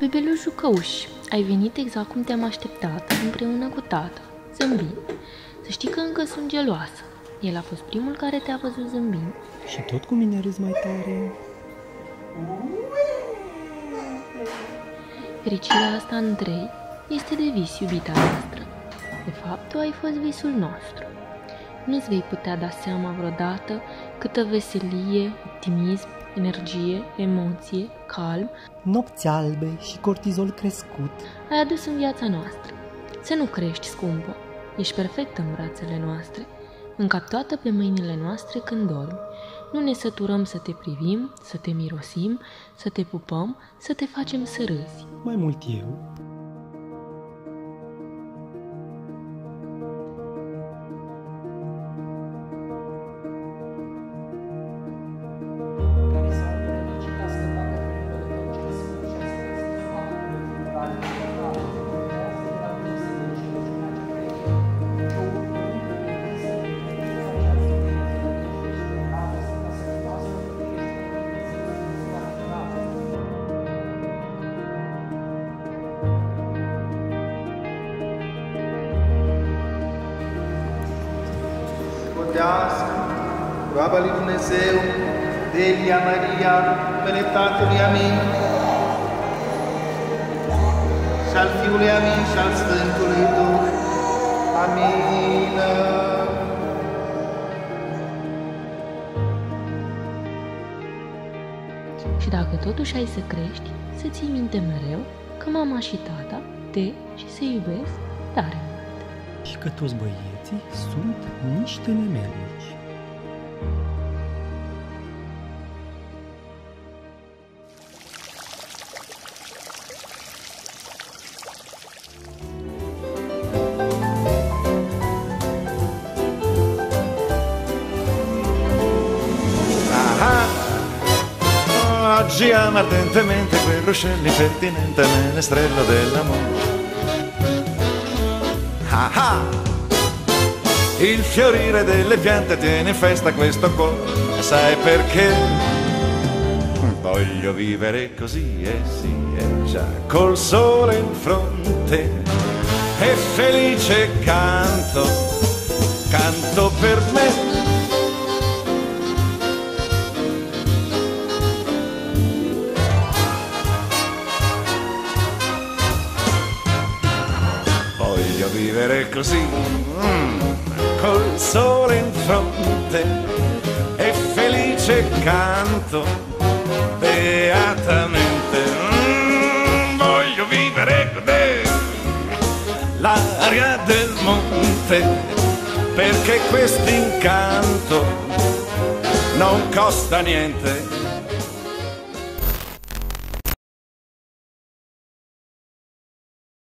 Bebeluș jucăuș, ai venit exact cum te-am așteptat, împreună cu tata, zâmbind. Să știi că încă sunt geloasă. El a fost primul care te-a văzut zâmbind. Și tot cu mine râzi mai tare. Fericirea asta, Andrei, este de vis, iubita noastră. De fapt, tu ai fost visul nostru. Nu-ți vei putea da seama vreodată câtă veselie, optimism, energie, emoție, calm, nopți albe și cortizol crescut ai adus în viața noastră. Să nu crești, scumpă. Ești perfectă în brațele noastre. Încap toată pe mâinile noastre când dormi. Nu ne săturăm să te privim, să te mirosim, să te pupăm, să te facem să râzi. Mai mult eu. Roaba lui Dumnezeu, Delia Maria, numele Tatălui Amin, și al Fiului Amin și al Sfântului Duh. Amin. Și dacă totuși ai să crești, să ții minte mereu că mama și tata te și se iubesc tare mult. Și că toți băieții sunt niște nemernici. Oggi ama ardentemente quel ruscello impertinente menestrello dell'amore. Ah ah! Il fiorire delle piante tiene in festa questo cuore. Sai perché? Voglio vivere così, sì, già col sole in fronte. E felice canto, canto per me. Vivere così, col sole in fronte e felice canto beatamente. Voglio vivere con te, l'aria del monte, perché quest'incanto non costa niente.